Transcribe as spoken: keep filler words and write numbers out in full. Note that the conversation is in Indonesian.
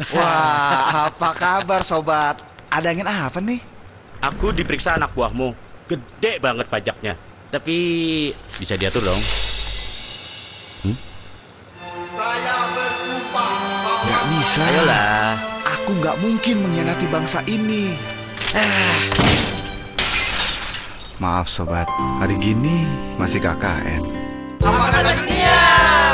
Wah, apa kabar sobat? Ada angin apa nih? Aku diperiksa anak buahmu. Gede banget pajaknya. Tapi bisa diatur dong. Hmm? Saya bersumpah. Gak bisa. Ayolah. Aku gak mungkin mengkhianati bangsa ini. Ah. Maaf sobat, hari gini masih K K N. Apa kata dunia?